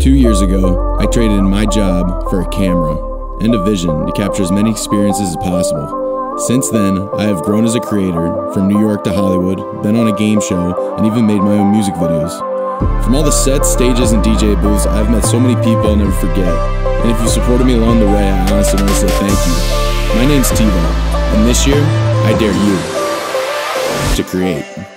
2 years ago, I traded in my job for a camera and a vision to capture as many experiences as possible. Since then, I have grown as a creator, from New York to Hollywood, been on a game show, and even made my own music videos. From all the sets, stages, and DJ booths, I've met so many people I'll never forget. And if you supported me along the way, I honestly want to say thank you. My name's Tevo, and this year, I dare you to create.